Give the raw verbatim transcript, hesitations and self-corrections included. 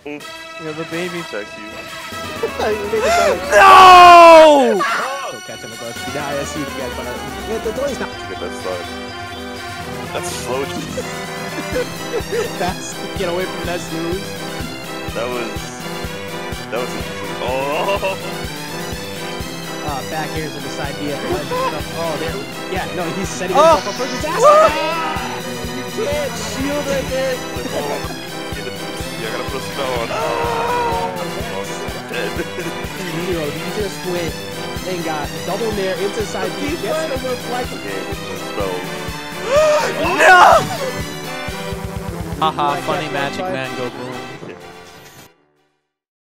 You have a baby. Text you. No! Go catch him, go. Now I see if you guys wanna. Yeah, the delay's not. Look at that slide. That's slow. Fast. Get away from that snooze. That was. That was interesting. Oh! Uh, back airs in the side B F. Oh, there. Yeah, no, he's setting Oh. himself up for disaster. Ah, you can't shield right there. Yeah, I gotta put a spell on. Oh, dead. Zero, he just went and got double nair into side B. Gets the reflect. Game with the spells. No! Haha, funny magic man, go boom.